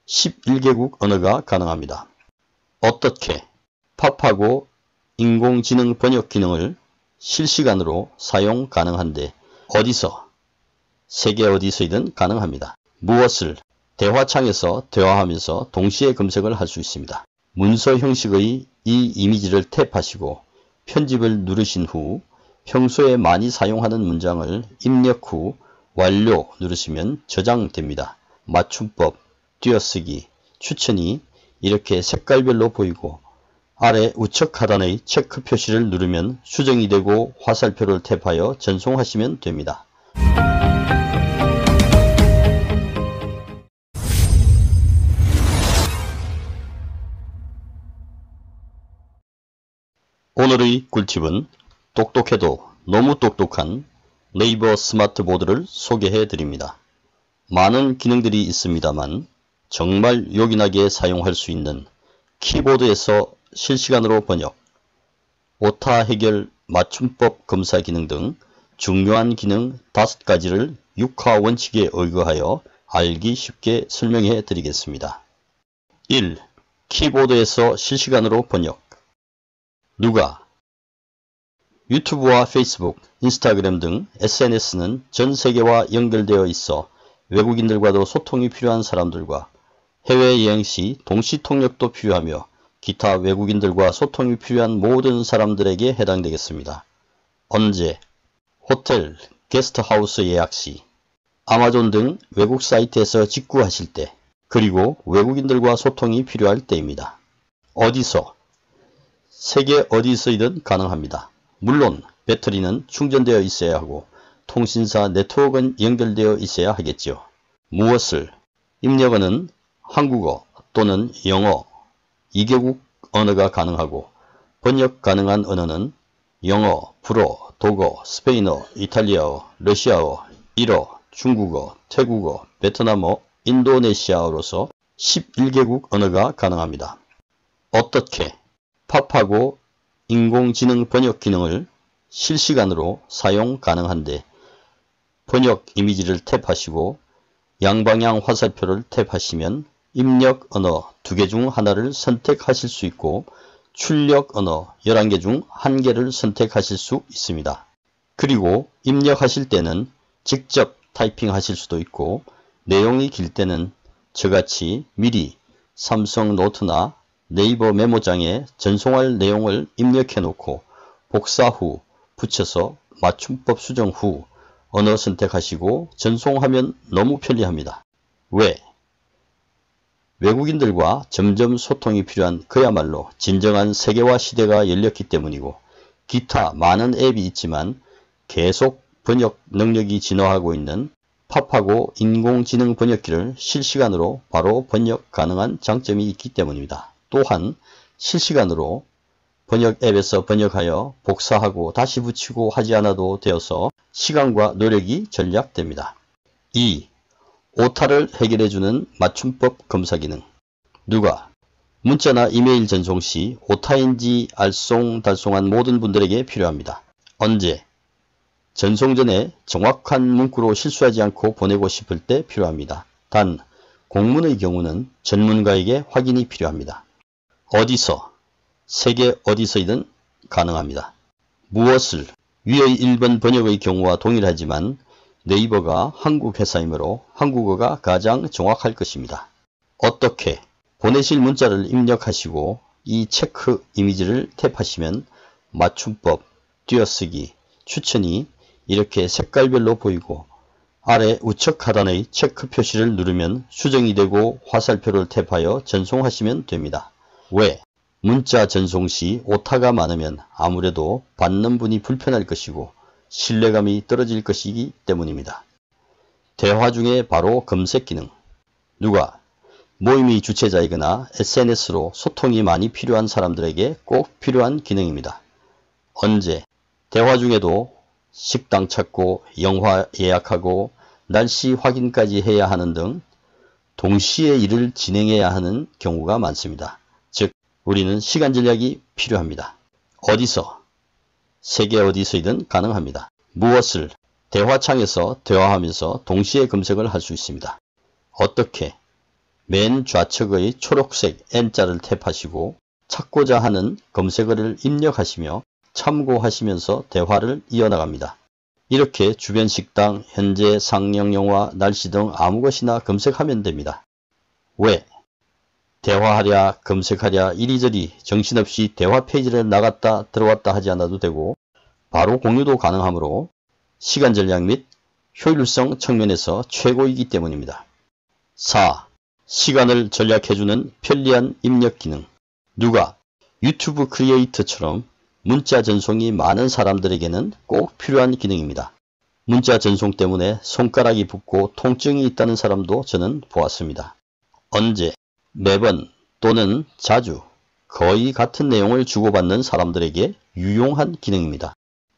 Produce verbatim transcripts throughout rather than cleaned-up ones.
십일 개국 언어가 가능합니다. 어떻게? 팝하고 인공지능 번역 기능을 실시간으로 사용 가능한데 어디서? 세계 어디서이든 가능합니다. 무엇을? 대화창에서 대화하면서 동시에 검색을 할 수 있습니다. 문서 형식의 이 이미지를 탭하시고 편집을 누르신 후 평소에 많이 사용하는 문장을 입력 후 완료 누르시면 저장됩니다. 맞춤법, 띄어쓰기, 추천이 이렇게 색깔별로 보이고 아래 우측 하단의 체크 표시를 누르면 수정이 되고 화살표를 탭하여 전송하시면 됩니다. 오늘의 꿀팁은 똑똑해도 너무 똑똑한 네이버 스마트보드를 소개해 드립니다. 많은 기능들이 있습니다만 정말 요긴하게 사용할 수 있는 키보드에서 실시간으로 번역, 오타 해결, 맞춤법 검사 기능 등 중요한 기능 다섯 가지를 육하 원칙에 의거하여 알기 쉽게 설명해 드리겠습니다. 일. 키보드에서 실시간으로 번역. 누가? 유튜브와 페이스북, 인스타그램 등 에스엔에스는 전 세계와 연결되어 있어 외국인들과도 소통이 필요한 사람들과 해외여행 시 동시 통역도 필요하며 기타 외국인들과 소통이 필요한 모든 사람들에게 해당되겠습니다. 언제? 호텔, 게스트하우스 예약 시, 아마존 등 외국 사이트에서 직구하실 때, 그리고 외국인들과 소통이 필요할 때입니다. 어디서? 세계 어디서이든 가능합니다. 물론 배터리는 충전되어 있어야 하고 통신사 네트워크는 연결되어 있어야 하겠죠. 무엇을? 입력 언어는 한국어 또는 영어 이 개국 언어가 가능하고 번역 가능한 언어는 영어, 불어, 독어, 스페인어, 이탈리아어, 러시아어, 일어, 중국어, 태국어, 베트남어, 인도네시아어로서 십일 개국 언어가 가능합니다. 어떻게? 팝하고 인공지능 번역 기능을 실시간으로 사용 가능한데 번역 이미지를 탭하시고 양방향 화살표를 탭하시면 입력 언어 두 개 중 하나를 선택하실 수 있고 출력 언어 열한 개 중 한 개를 선택하실 수 있습니다. 그리고 입력하실 때는 직접 타이핑하실 수도 있고 내용이 길 때는 저같이 미리 삼성 노트나 네이버 메모장에 전송할 내용을 입력해 놓고 복사 후 붙여서 맞춤법 수정 후 언어 선택하시고 전송하면 너무 편리합니다. 왜? 외국인들과 점점 소통이 필요한 그야말로 진정한 세계화 시대가 열렸기 때문이고 기타 많은 앱이 있지만 계속 번역 능력이 진화하고 있는 팝하고 인공지능 번역기를 실시간으로 바로 번역 가능한 장점이 있기 때문입니다. 또한 실시간으로 번역 앱에서 번역하여 복사하고 다시 붙이고 하지 않아도 되어서 시간과 노력이 절약됩니다. 이. 오타를 해결해주는 맞춤법 검사 기능. 누가? 문자나 이메일 전송 시 오타인지 알쏭달쏭한 모든 분들에게 필요합니다. 언제? 전송 전에 정확한 문구로 실수하지 않고 보내고 싶을 때 필요합니다. 단, 공문의 경우는 전문가에게 확인이 필요합니다. 어디서? 세계 어디서이든 가능합니다. 무엇을? 위의 일 번 번역의 경우와 동일하지만 네이버가 한국 회사이므로 한국어가 가장 정확할 것입니다. 어떻게? 보내실 문자를 입력하시고 이 체크 이미지를 탭하시면 맞춤법, 띄어쓰기, 추천이 이렇게 색깔별로 보이고 아래 우측 하단의 체크 표시를 누르면 수정이 되고 화살표를 탭하여 전송하시면 됩니다. 왜? 문자 전송 시 오타가 많으면 아무래도 받는 분이 불편할 것이고 신뢰감이 떨어질 것이기 때문입니다. 대화 중에 바로 검색 기능. 누가? 모임의 주최자이거나 에스엔에스로 소통이 많이 필요한 사람들에게 꼭 필요한 기능입니다. 언제? 대화 중에도 식당 찾고 영화 예약하고 날씨 확인까지 해야 하는 등 동시에 일을 진행해야 하는 경우가 많습니다. 즉, 우리는 시간 전략이 필요합니다. 어디서? 세계 어디서이든 가능합니다. 무엇을? 대화창에서 대화하면서 동시에 검색을 할 수 있습니다. 어떻게? 맨 좌측의 초록색 N자를 탭하시고 찾고자 하는 검색어를 입력하시며 참고하시면서 대화를 이어나갑니다. 이렇게 주변 식당, 현재 상영 영화, 날씨 등 아무 것이나 검색하면 됩니다. 왜? 대화하랴, 검색하랴 이리저리 정신없이 대화 페이지를 나갔다 들어왔다 하지 않아도 되고 바로 공유도 가능하므로 시간 전략 및 효율성 측면에서 최고이기 때문입니다. 사. 시간을 절약해주는 편리한 입력 기능. 누가 유튜브 크리에이터처럼 문자 전송이 많은 사람들에게는 꼭 필요한 기능입니다. 문자 전송 때문에 손가락이 붓고 통증이 있다는 사람도 저는 보았습니다. 언제, 매번 또는 자주 거의 같은 내용을 주고받는 사람들에게 유용한 기능입니다.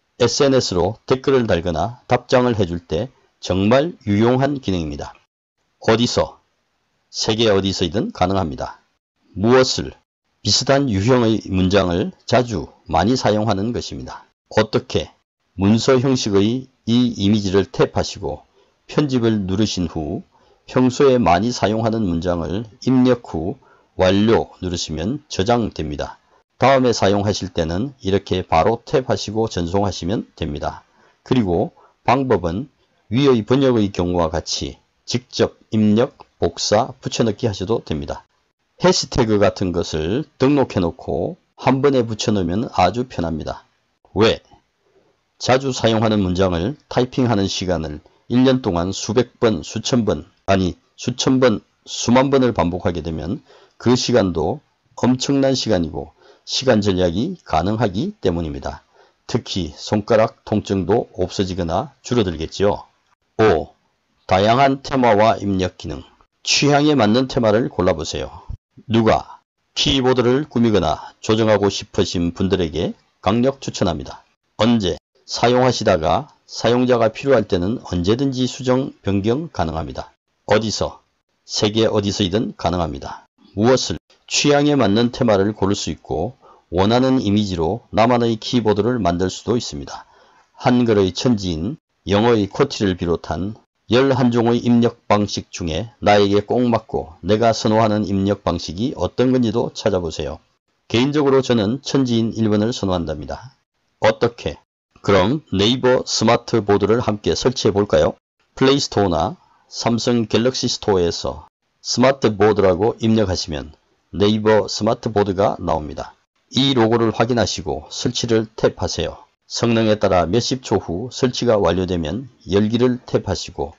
에스엔에스로 댓글을 달거나 답장을 해줄 때 정말 유용한 기능입니다. 어디서, 세계 어디서이든 가능합니다. 무엇을, 비슷한 유형의 문장을 자주 많이 사용하는 것입니다. 어떻게, 문서 형식의 이 이미지를 탭하시고 편집을 누르신 후 평소에 많이 사용하는 문장을 입력 후 완료 누르시면 저장됩니다. 다음에 사용하실 때는 이렇게 바로 탭하시고 전송하시면 됩니다. 그리고 방법은 위의 번역의 경우와 같이 직접 입력, 복사, 붙여넣기 하셔도 됩니다. 해시태그 같은 것을 등록해 놓고 한 번에 붙여넣으면 아주 편합니다. 왜? 자주 사용하는 문장을 타이핑하는 시간을 일 년 동안 수백 번, 수천 번, 아니 수천 번, 수만 번을 반복하게 되면 그 시간도 엄청난 시간이고 시간 절약이 가능하기 때문입니다. 특히 손가락 통증도 없어지거나 줄어들겠지요. 오. 다양한 테마와 입력 기능. 취향에 맞는 테마를 골라보세요. 누가 키보드를 꾸미거나 조정하고 싶으신 분들에게 강력 추천합니다. 언제 사용하시다가 사용자가 필요할 때는 언제든지 수정, 변경 가능합니다. 어디서, 세계 어디서이든 가능합니다. 무엇을, 취향에 맞는 테마를 고를 수 있고 원하는 이미지로 나만의 키보드를 만들 수도 있습니다. 한글의 천지인 영어의 쿼티를 비롯한 열한 종의 입력 방식 중에 나에게 꼭 맞고 내가 선호하는 입력 방식이 어떤 건지도 찾아보세요. 개인적으로 저는 천지인 일 번을 선호한답니다. 어떻게? 그럼 네이버 스마트 보드를 함께 설치해 볼까요? 플레이스토어나 삼성 갤럭시 스토어에서 스마트 보드라고 입력하시면 네이버 스마트 보드가 나옵니다. 이 로고를 확인하시고 설치를 탭하세요. 성능에 따라 몇십 초 후 설치가 완료되면 열기를 탭하시고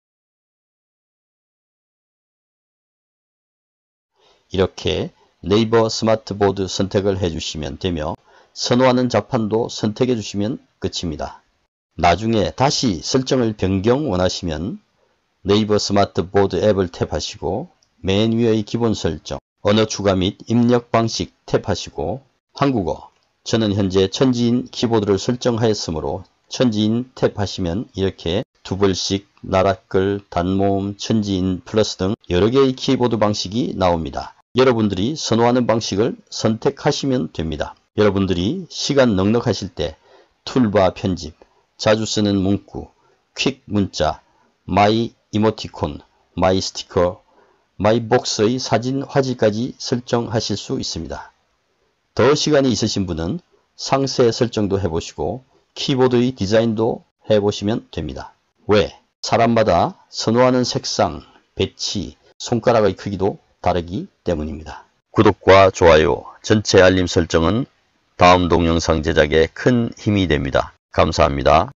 이렇게 네이버 스마트보드 선택을 해주시면 되며 선호하는 자판도 선택해 주시면 끝입니다. 나중에 다시 설정을 변경 원하시면 네이버 스마트보드 앱을 탭하시고 맨 위의 기본 설정, 언어 추가 및 입력 방식 탭하시고 한국어, 저는 현재 천지인 키보드를 설정하였으므로 천지인 탭하시면 이렇게 두 벌씩 나랏글, 단모음, 천지인 플러스 등 여러 개의 키보드 방식이 나옵니다. 여러분들이 선호하는 방식을 선택하시면 됩니다. 여러분들이 시간 넉넉하실 때 툴바 편집, 자주 쓰는 문구, 퀵 문자, 마이 이모티콘, 마이 스티커, 마이 복스의 사진 화질까지 설정하실 수 있습니다. 더 시간이 있으신 분은 상세 설정도 해보시고 키보드의 디자인도 해보시면 됩니다. 왜? 사람마다 선호하는 색상, 배치, 손가락의 크기도 다르기 때문입니다. 구독과 좋아요, 전체 알림 설정은 다음 동영상 제작에 큰 힘이 됩니다. 감사합니다.